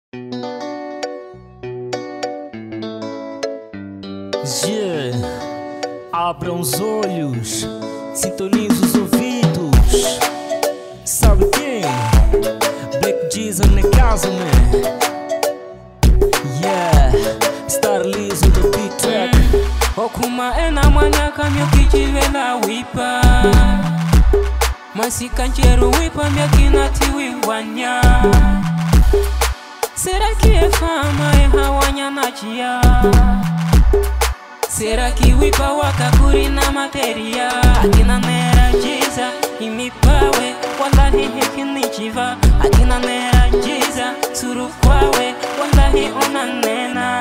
Yeah. Abram os olhos, sintonize os ouvidos. Sabe quem? Black Jesus na casa, man. Yeah, Star Liso do beat track. Okuma ena manyaka myokichive na wipa Masikancheru wipa myakinati wiwanya Seraki efama hawanya nachia Seraki wipa wakakuri na materia Akina nera jiza imipawe Wallahi hekinichiva Akina nera jiza suru kwawe Wallahi onanena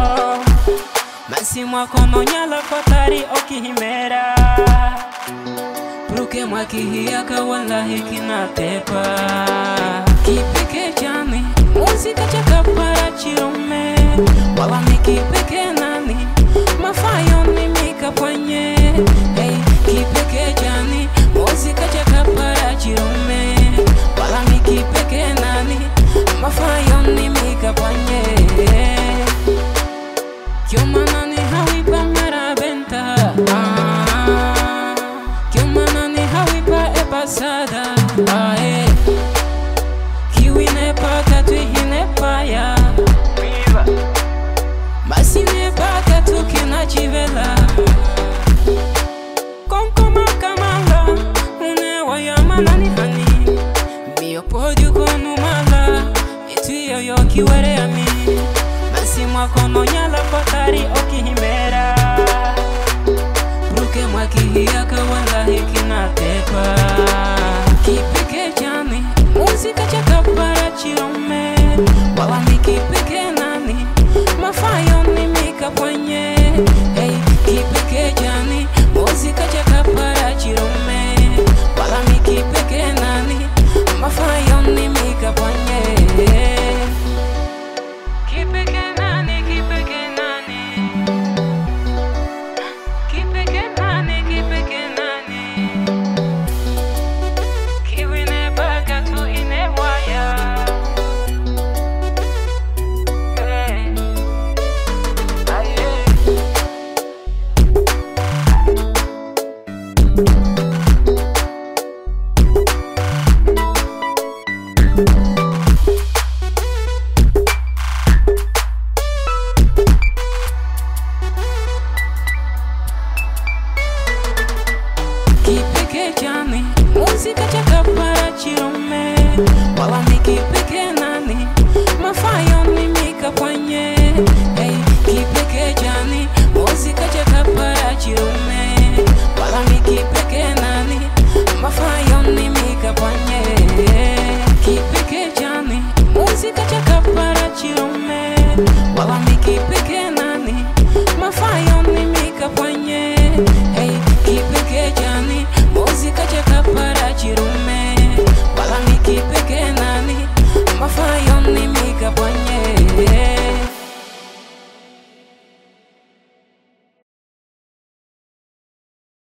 Masi mwakono nyala fatari okihimera Pruke mwakihiyaka wallahi kinatepa Kipeke chani, muzika chaka para chirume Wala mikipeke nani, mafayo ni mikapanye Hey, kipeke chani, muzika chaka para chirume Wala mikipeke nani, mafayo ni mikapanye Kiomana ni hawipa marabenta Kiomana ni hawipa epasada Kiwi nepa katu hinepa ya Basi nepa katu kinachivela Konkoma kamala Unewa ya manani hani Biyo podu konu mala Itu yoyo kiwere ami Masi mwakono nyala fatari okihimera Bruke mwakihiyaka wallahi kinatepa Kipeke chani, muzika chaka para chirume Wala miki